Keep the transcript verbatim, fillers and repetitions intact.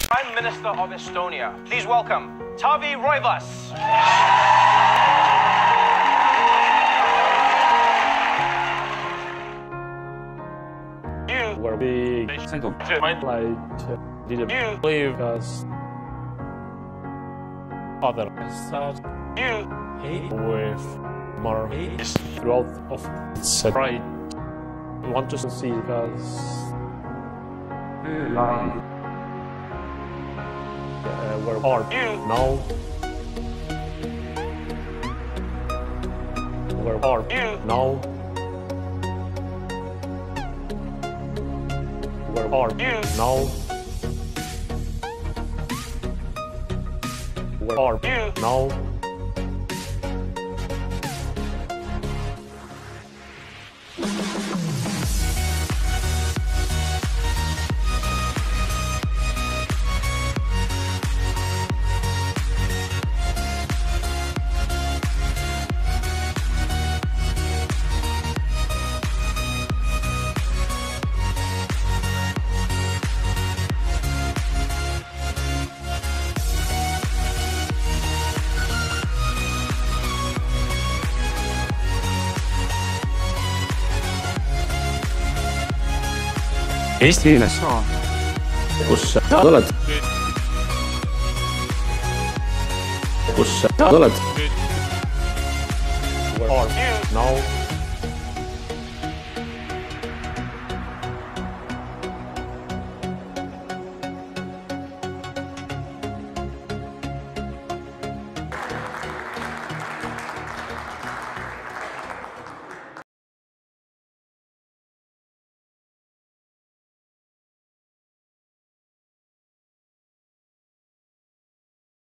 Prime Minister of Estonia. Please welcome Taavi Rõivas. You were big single like didn't you believe us other stuff you hate with more throughout of said right want to see because uh, where are you now where are you now where are you now where are you now Eesti, kus sa oled? Kus sa oled? Where are you now?